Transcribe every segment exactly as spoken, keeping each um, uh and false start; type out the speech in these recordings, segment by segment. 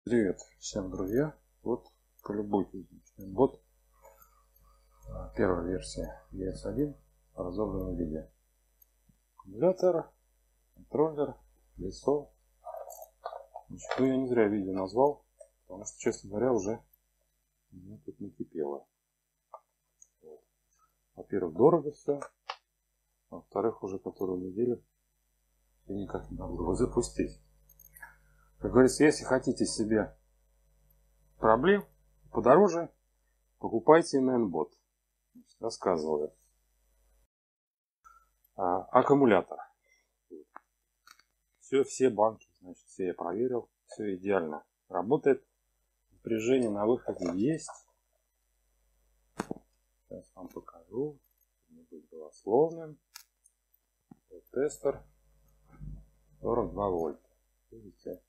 Привет всем, друзья. Вот полюбуйтесь. Вот первая версия и эс один в разобранном виде. Аккумулятор, контроллер, колесо. Значит, ну, я не зря видео назвал, потому что, честно говоря, уже ну, тут накипело. Вот. Во-первых, дорого все. А во-вторых, уже которую неделю я никак не могу его запустить. Как говорится, если хотите себе проблем подороже, покупайте Mainbot. Рассказываю. А, аккумулятор. Все, все банки, значит, все я проверил. Все идеально. Работает. Напряжение на выходе есть. Сейчас вам покажу. Не быть голословным. Вот тестер. сорок два вольта. Видите?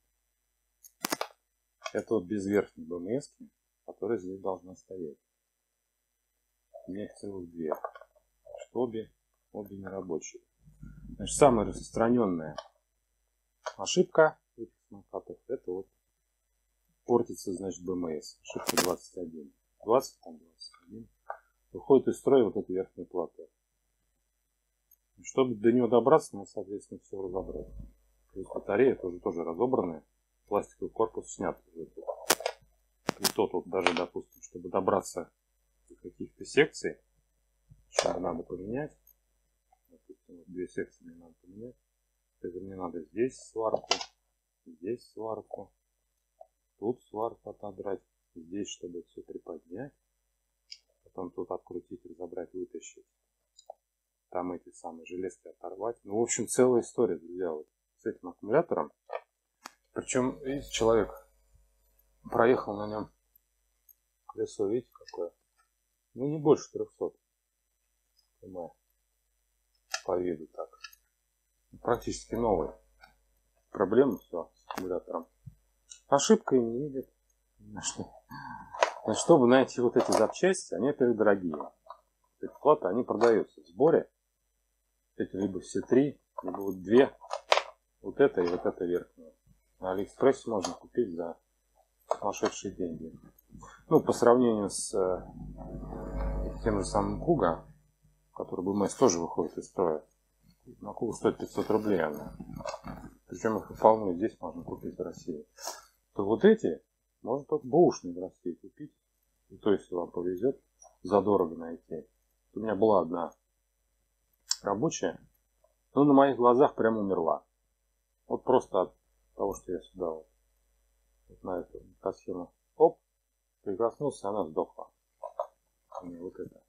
Это вот без верхней бэ эм эс, которая здесь должна стоять. У меня их целых две. Что обе, обе не рабочие. Значит, самая распространенная ошибка этих самокатов, это вот портится, значит, бэ эм эс. Ошибка двадцать один. двадцать, там двадцать один. Выходит из строя вот эта верхняя плата. Чтобы до нее добраться, надо, соответственно, все разобрать. Плюс батарея тоже, тоже разобранная. Пластиковый корпус снят. И то тут даже, допустим, чтобы добраться до каких-то секций, что надо поменять. Допустим, вот две секции мне надо поменять. Это мне надо здесь сварку, здесь сварку, тут сварку отодрать, здесь, чтобы все приподнять. Потом тут открутить, разобрать, вытащить. Там эти самые железки оторвать. Ну, в общем, целая история, друзья, вот с этим аккумулятором. Причем, видите, человек проехал на нем колесо, видите, какое? Ну, не больше трехсот км по виду так. Практически новый. Проблема все с аккумулятором. Ошибка им не видит. Значит, чтобы найти вот эти запчасти, они опять дорогие. Эти платы, они продаются в сборе. Эти либо все три, либо вот две. Вот это и вот это верхняя. На Алиэкспрессе можно купить за сумасшедшие деньги. Ну, по сравнению с э, тем же самым Куга, который бэ эм эс тоже выходит из строя. На Кугу стоит пятьсот рублей она. Причем их вполне здесь можно купить в России. То вот эти можно только бэушные в России купить. И то, если вам повезет, задорого найти. У меня была одна рабочая, но на моих глазах прям умерла. Вот просто от того, что я сюда вот, вот на эту микросхему оп, прикоснулся, она сдохла. Вот это.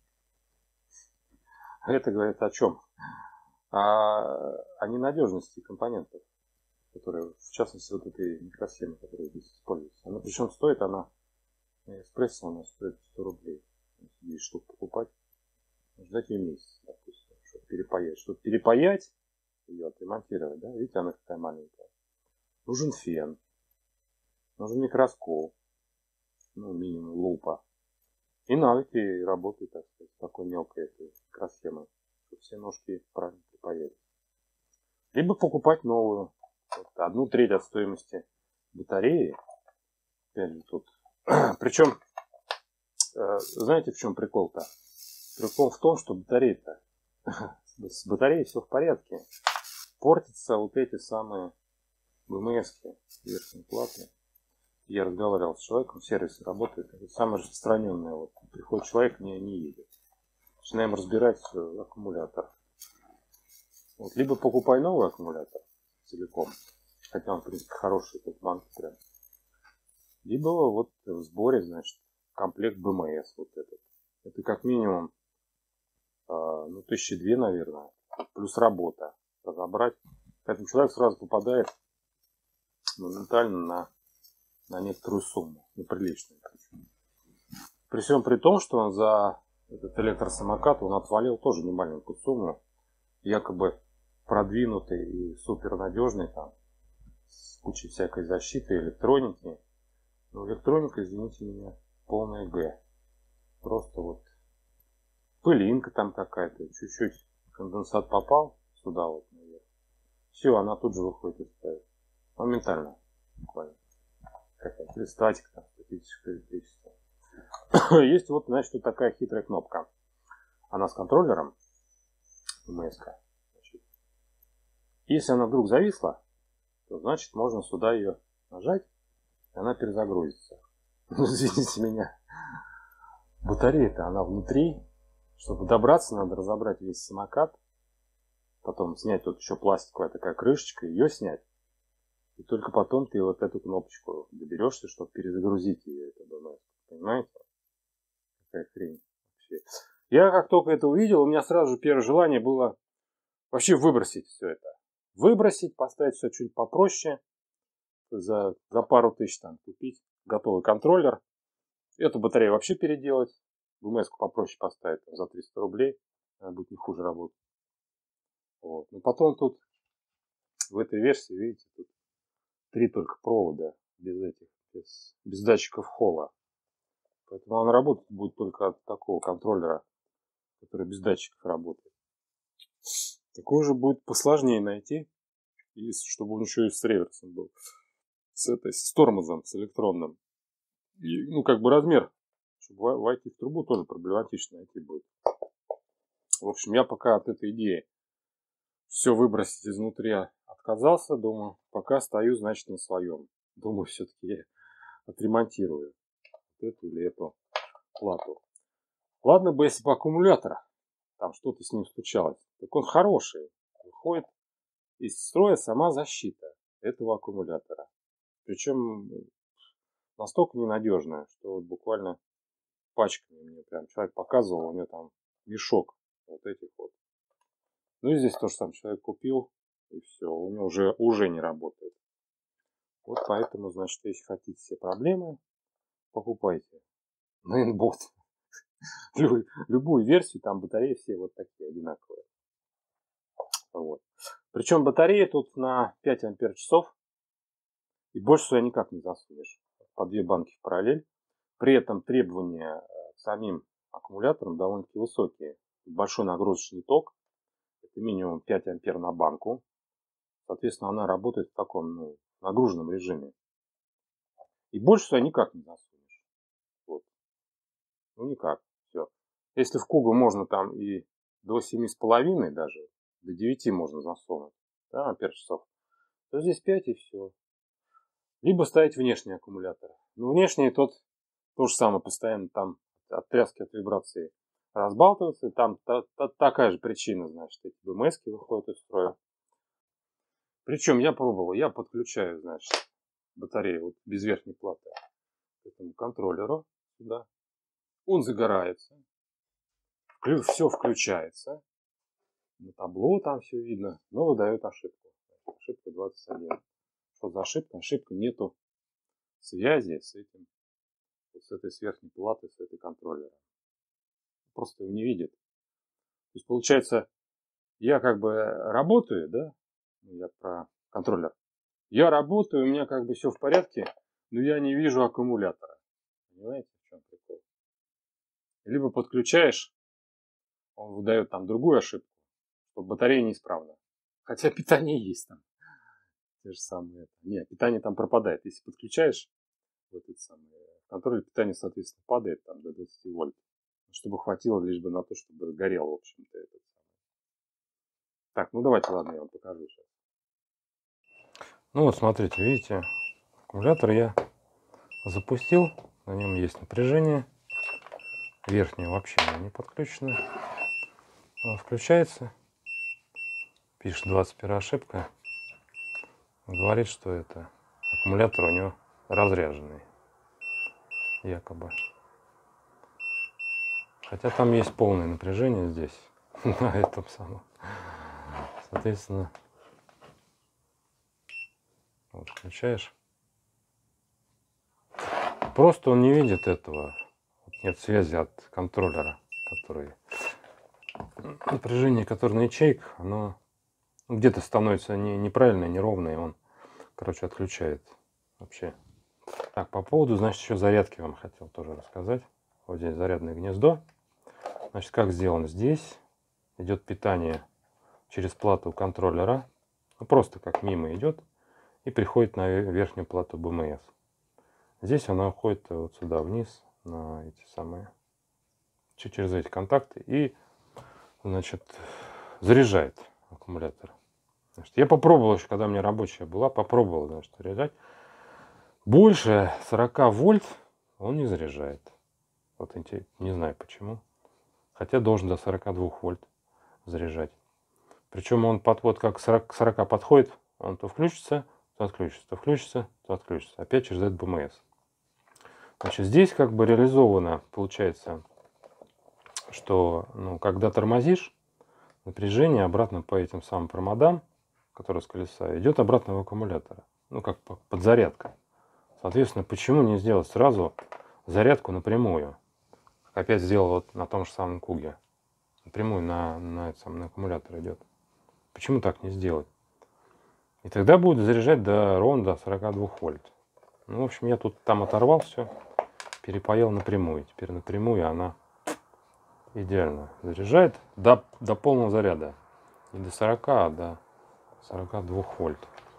Это говорит о чем? О, о ненадежности компонентов, которые, в частности, вот этой микросхемы, которая здесь используется. Она причем стоит она, эспрессо она стоит сто рублей. Если десять штук покупать, ждать ее месяц, допустим, чтобы перепаять. Чтобы перепаять ее, отремонтировать, да, видите, она какая маленькая. Нужен фен, нужен микроскоп, ну, минимум лупа. И навыки работают, так сказать, с такой мелкой этой микросхемой, чтобы все ножки правильно припаялись. Либо покупать новую. Вот, одну треть от стоимости батареи. Опять же тут. Причем, знаете, в чем прикол-то? Прикол в том, что батарея-то с батареей все в порядке. Портятся вот эти самые бэ эм эс-ки, верхние платы. Я разговаривал с человеком, в сервисе работает. Это самое распространенное. Вот. Приходит человек, не, не едет. Начинаем разбирать аккумулятор. Вот. Либо покупай новый аккумулятор целиком. Хотя он, в принципе, хороший, тут банк прям. Либо вот в сборе, значит, комплект бэ эм эс вот этот. Это как минимум ну, тысячи две, наверное, плюс работа, разобрать. Поэтому человек сразу попадает моментально на, на некоторую сумму, неприличную. При всем при том, что он за этот электросамокат он отвалил тоже немаленькую сумму, якобы продвинутый и супер надежный, там, с кучей всякой защиты, электроники. Но электроника, извините меня, полная Г. Просто вот пылинка там какая-то, чуть-чуть конденсат попал сюда вот наверх. Все, она тут же выходит из строя. Моментально. Буквально. Или статика, там, статическое электричество. Есть вот, значит, вот такая хитрая кнопка. Она с контроллером. эм эс. Если она вдруг зависла, то значит можно сюда ее нажать, и она перезагрузится. Ну, извините меня. Батарея-то она внутри. Чтобы добраться, надо разобрать весь самокат. Потом снять тут еще пластиковая такая крышечка, ее снять. И только потом ты вот эту кнопочку доберешься, чтобы перезагрузить ее. Это думаю, понимаете? Какая хрень вообще. Я как только это увидел, у меня сразу же первое желание было вообще выбросить все это. Выбросить, поставить все чуть попроще. За, за пару тысяч там купить готовый контроллер. Эту батарею вообще переделать. В эм эс-ку попроще поставить там, за триста рублей. Она будет не хуже работать. Вот. Но потом тут в этой версии, видите, тут три только провода без этих, без, без датчиков холла. Поэтому он работать будет только от такого контроллера, который без датчиков работает. Такой же будет посложнее найти, и чтобы он еще и с реверсом был. С этой, с тормозом, с электронным. И, ну, как бы размер, чтобы войти в трубу, тоже проблематично найти будет. В общем, я пока от этой идеи все выбросить изнутри отказался. Думаю, пока стою, значит, на своем. Думаю, все-таки я отремонтирую эту или эту плату. Ладно бы, если бы аккумулятор, там что-то с ним случалось. Так он хороший. Выходит из строя сама защита этого аккумулятора. Причем настолько ненадежная, что вот буквально пачками мне прям человек показывал, у него там мешок вот этих вот. Ну и здесь тоже сам человек купил, и все, у него уже, уже не работает. Вот поэтому, значит, если хотите все проблемы, покупайте мейнбот. Любую версию, там батареи все вот такие одинаковые. Вот. Причем батареи тут на пять ампер часов, и больше сюда никак не засунешь. По две банки в параллель. При этом требования к самим аккумуляторам довольно-таки высокие. Большой нагрузочный ток. Это минимум пять ампер на банку. Соответственно, она работает в таком ну, нагруженном режиме. И больше сюда никак не засунешь. Вот. Ну никак. Все. Если в Кугу можно там и до семи с половиной даже, до девяти можно засунуть, да, ампер часов, то здесь пять и все. Либо ставить внешний аккумулятор. Но внешний тот то же самое, постоянно там от тряски, от вибрации разбалтывается. Там та, та, такая же причина, значит, эти бэ эм эс-ки выходят из строя. Причем я пробовал, я подключаю, значит, батарею вот, без верхней платы к этому контроллеру сюда. Он загорается. Все включается. На табло там все видно, но выдает ошибку. Ошибка двадцать один. Что за ошибка? Ошибка, нету связи с этим, вот с этой с верхней платой, с этой контроллером. Просто его не видит. То есть получается, я как бы работаю, да, я про контроллер. Я работаю, у меня как бы все в порядке, но я не вижу аккумулятора. Понимаете, в чем прикол? Либо подключаешь, он выдает там другую ошибку, что батарея неисправна. Хотя питание есть там. Те же самые. Нет, питание там пропадает. Если подключаешь в этот самый контроллер, питание, соответственно, падает там до двадцати вольт. Чтобы хватило лишь бы на то, чтобы горел, в общем-то, этот самый. Так, ну давайте, ладно, я вам покажу сейчас. Ну вот, смотрите, видите, аккумулятор я запустил. На нем есть напряжение. Верхнее вообще не подключено. Он включается. Пишет двадцать первая ошибка. Говорит, что это аккумулятор у него разряженный. Якобы. Хотя там есть полное напряжение здесь. На этом самом. Соответственно, вот включаешь. Просто он не видит этого. Нет связи от контроллера, который напряжение, которое на ячейках, оно где-то становится не, неправильное, неровное, и он, короче, отключает вообще. Так, по поводу, значит, еще зарядки вам хотел тоже рассказать. Вот здесь зарядное гнездо. Значит, как сделано здесь? Идет питание через плату контроллера. Ну, просто как мимо идет и приходит на верхнюю плату бэ эм эс. Здесь она уходит вот сюда вниз, на эти самые, через эти контакты и, значит, заряжает аккумулятор. Значит, я попробовал еще, когда у меня рабочая была, попробовал, значит, заряжать. Больше сорока вольт он не заряжает. Вот не знаю почему. Хотя должен до сорока двух вольт заряжать. Причем он подвод как к сорока подходит, он то включится, то отключится, то включится, то отключится. Опять через этот бэ эм эс. Значит, здесь как бы реализовано, получается, что ну, когда тормозишь, напряжение обратно по этим самым проводам, которые с колеса, идет обратно в аккумулятор. Ну, как подзарядка. Соответственно, почему не сделать сразу зарядку напрямую? Как опять сделал вот на том же самом куге. Напрямую на, на, этом, на аккумулятор идет. Почему так не сделать? И тогда будет заряжать до ровно до сорока двух вольт. Ну, в общем, я тут там оторвал все, перепаял напрямую. Теперь напрямую она идеально заряжает до, до полного заряда. Не до сорока, а до сорока двух вольт.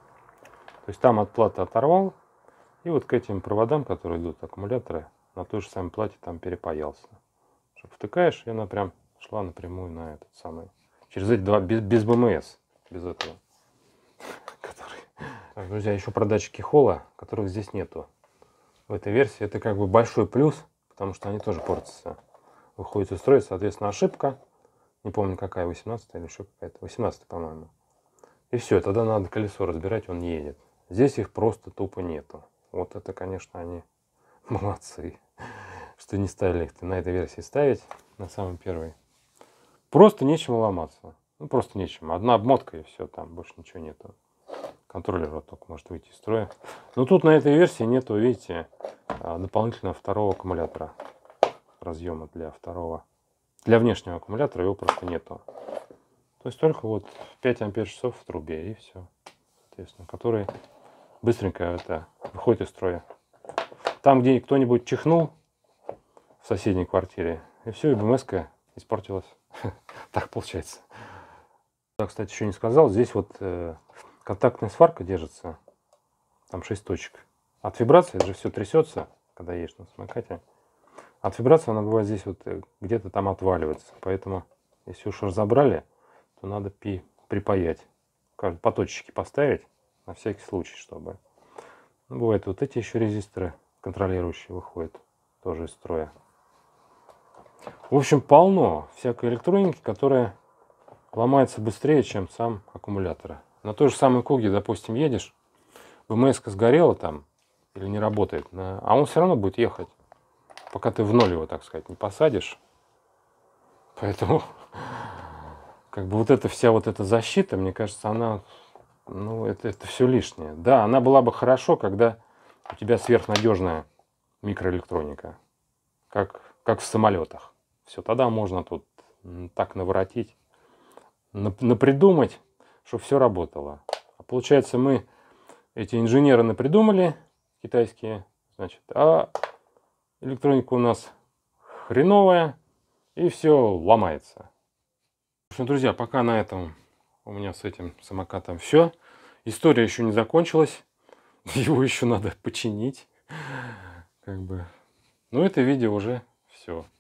То есть там от платы оторвал. И вот к этим проводам, которые идут аккумуляторы, на той же самой плате там перепаялся. Чтобы втыкаешь, и она прям шла напрямую на этот самый. Через эти два, без, без бэ эм эс, без этого. Который... Так, друзья, еще про датчики холла, которых здесь нету. В этой версии это как бы большой плюс, потому что они тоже портятся. Выходит из строя, соответственно, ошибка. Не помню какая, восемнадцатая или еще какая-то. восемнадцатая, по-моему. И все, тогда надо колесо разбирать, он не едет. Здесь их просто тупо нету. Вот это, конечно, они молодцы, что не ставили их на этой версии ставить, на самой первой. Просто нечем ломаться. Ну, просто нечем. Одна обмотка и все, там больше ничего нету. Контроллер вот только может выйти из строя. Но тут на этой версии нету, видите, дополнительного второго аккумулятора. Разъема для второго. Для внешнего аккумулятора его просто нету. То есть только вот пять ампер часов в трубе и все. Соответственно, которые быстренько это выходит из строя. Там, где кто-нибудь чихнул в соседней квартире, и все, и бэ эм эс-ка испортилась. Так получается. Я, кстати, еще не сказал, здесь вот э, контактная сварка держится. Там шесть точек. От вибрации, это же все трясется, когда едешь на самокате. От вибрации она бывает здесь вот где-то там отваливается. Поэтому, если уж разобрали, то надо пи припаять. По точечке поставить, на всякий случай, чтобы... Ну, бывает вот эти еще резисторы контролирующие выходят тоже из строя. В общем, полно всякой электроники, которая ломается быстрее, чем сам аккумулятор. На той же самой куге, допустим, едешь, бэ эм эс-ка сгорела там или не работает, а он все равно будет ехать, пока ты в ноль его, так сказать, не посадишь. Поэтому как бы вот эта вся вот эта защита, мне кажется, она, ну, это, это все лишнее. Да, она была бы хорошо, когда у тебя сверхнадежная микроэлектроника, как, как в самолетах. Все, тогда можно тут так наворотить, напридумать, чтобы все работало. А получается, мы, эти инженеры, напридумали, китайские, значит, а электроника у нас хреновая, и все ломается. В общем, друзья, пока на этом у меня с этим самокатом все. История еще не закончилась. Его еще надо починить. Как бы. Но это видео уже все.